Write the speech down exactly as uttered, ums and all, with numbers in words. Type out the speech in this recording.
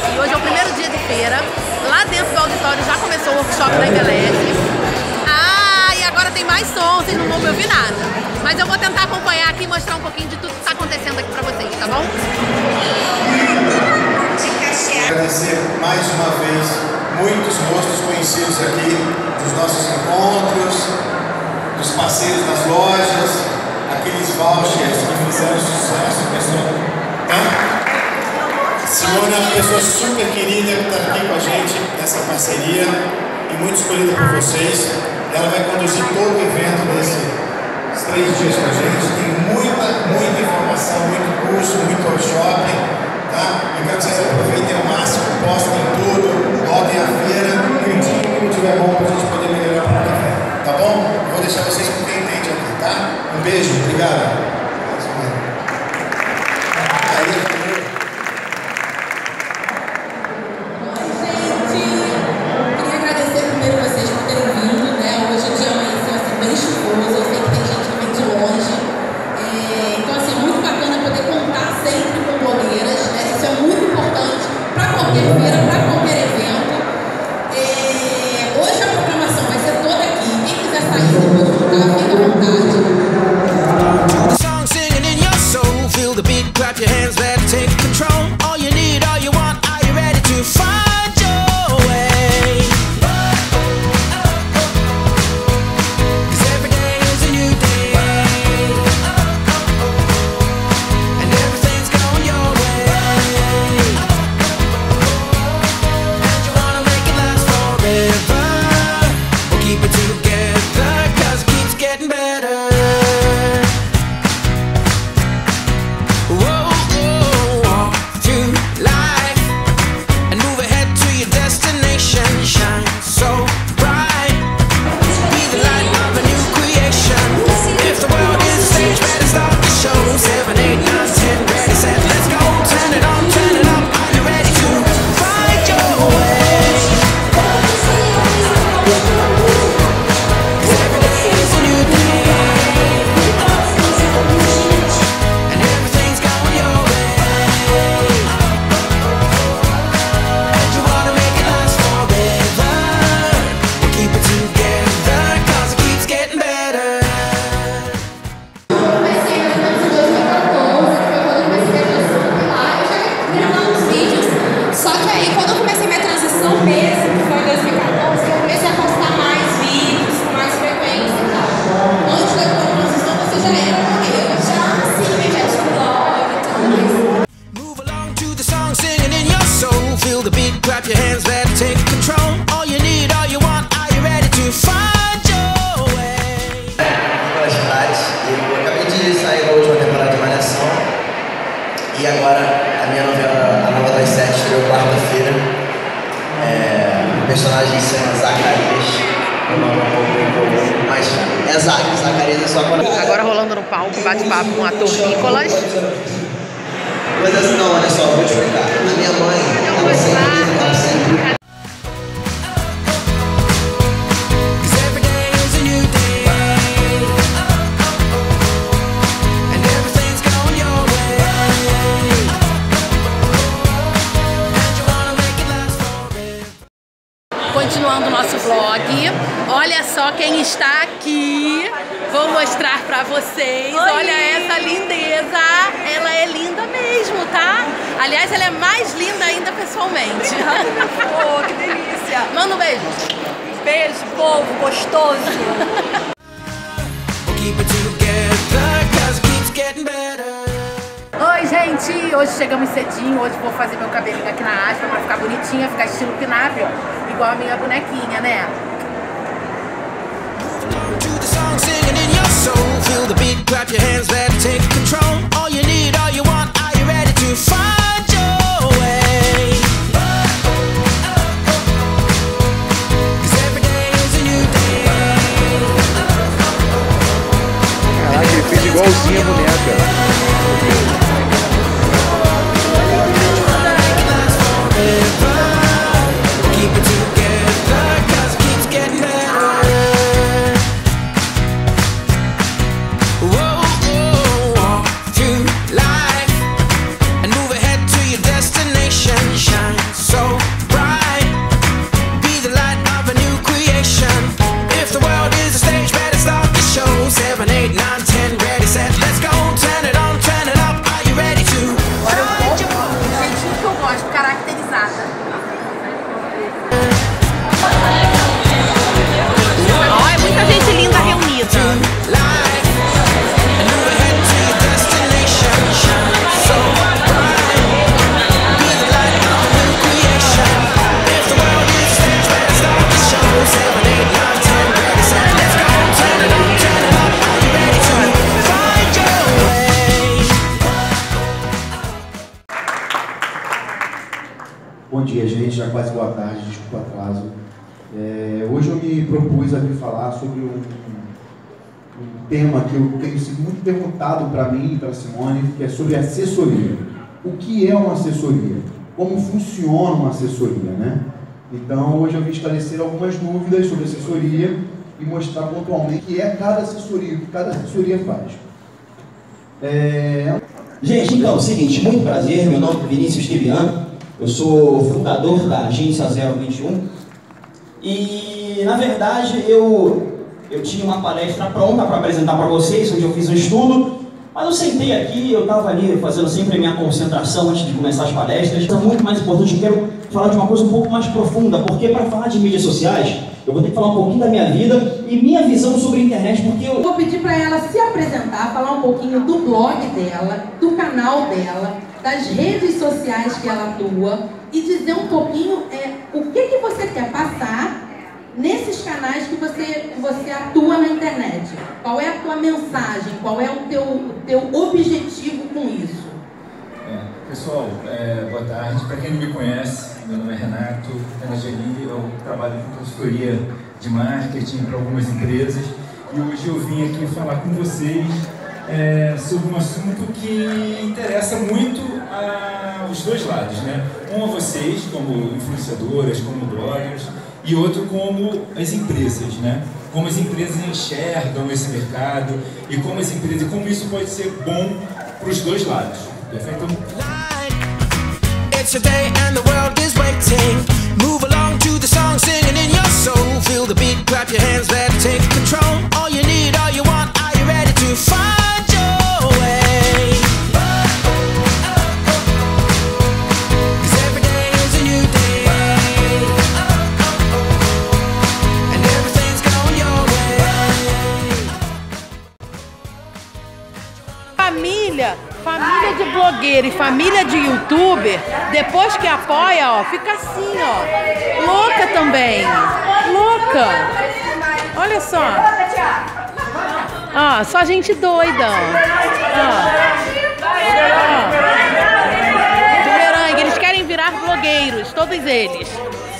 aqui. Hoje é o primeiro dia de feira. Lá dentro do auditório já começou o workshop da Embeleze. Ah, e agora tem mais som, vocês não vão me ouvir nada. Mas eu vou tentar acompanhar aqui e mostrar um pouquinho de tudo que está acontecendo aqui pra vocês, tá bom? Agradecer mais uma vez muitos rostos conhecidos aqui dos nossos encontros, dos parceiros das lojas, aqueles vouchers que fizeram sucesso, pessoal. Tá? Simone é uma pessoa super querida que está aqui com a gente nessa parceria e muito escolhida por vocês. Ela vai conduzir todo o evento desses três dias com a gente. Tem muita, muita informação, muito curso, muito workshop. Tá? Eu quero que vocês aproveitem ao máximo, postem tudo, voltem à feira e o dia que não tiver bom para a gente poder melhorar para o café. Tá bom? Eu vou deixar vocês com quem entende aqui, tá? Um beijo, obrigado. E agora a minha novela, a nova das sete, estreou quarta-feira. É, o personagem se chama Zacarias. O nome é um pouco, mas é Zac, Zacarias é só quando... Agora rolando no palco, bate-papo com o ator Nicolas. Mas assim, não, olha só, vou te explicar. A minha mãe, ela sempre, ela sempre... Continuando o nosso vlog, olha só quem está aqui, vou mostrar pra vocês. Oi. Olha essa lindeza, ela é linda mesmo, tá? Aliás, ela é mais linda ainda pessoalmente. Oh, que delícia! Manda um beijo. Beijo, povo gostoso. Oi, gente! Hoje chegamos cedinho, hoje vou fazer meu cabelinho aqui na aspa pra ficar bonitinha, ficar estilo pin-up, ó, igual a minha bonequinha, né? Caraca, ele fez igualzinho a boneca. Shine já quase boa tarde, desculpa o atraso. É, hoje eu me propus a vir falar sobre um, um tema que eu tenho sido muito perguntado para mim e para a Simone, que é sobre assessoria. O que é uma assessoria? Como funciona uma assessoria, né? Então, hoje eu vim esclarecer algumas dúvidas sobre assessoria e mostrar pontualmente o que é cada assessoria, o que cada assessoria faz. É... Gente, então, é o seguinte, muito prazer, meu nome é Vinícius Tibiano, eu sou fundador da Agência zero vinte e um e, na verdade, eu, eu tinha uma palestra pronta para apresentar para vocês, onde eu fiz um estudo, mas eu sentei aqui, eu estava ali fazendo sempre a minha concentração antes de começar as palestras. Então, muito mais importante, eu quero falar de uma coisa um pouco mais profunda, porque para falar de mídias sociais, eu vou ter que falar um pouquinho da minha vida e minha visão sobre a internet, porque eu... Vou pedir para ela se apresentar, falar um pouquinho do blog dela, do canal dela, das redes sociais que ela atua e dizer um pouquinho é, o que, que você quer passar nesses canais que você, que você atua na internet. Qual é a tua mensagem, qual é o teu, o teu objetivo com isso? É, pessoal, é, boa tarde. Para quem não me conhece, meu nome é Renato Canageli, eu trabalho com consultoria de marketing para algumas empresas e hoje eu vim aqui falar com vocês é, sobre um assunto que interessa muito a, os dois lados, né? Um a vocês, como influenciadoras, como bloggers, e outro como as empresas, né? Como as empresas enxergam esse mercado e como as empresas, como isso pode ser bom para os dois lados. Perfeito? It's your day and the world is waiting. Move along to the song, singing in your soul. Feel the beat, clap your hands, let's take control. All you need, all you want, are you ready to find your way? Cause every day is a new day. And everything's going your way. Família, família de blogueiro e família de youtuber, depois que apoia, ó, fica assim, ó, louca também, louca. Olha só, ó, só gente doida, ó. Ó. Bumerangue, eles querem virar blogueiros, todos eles.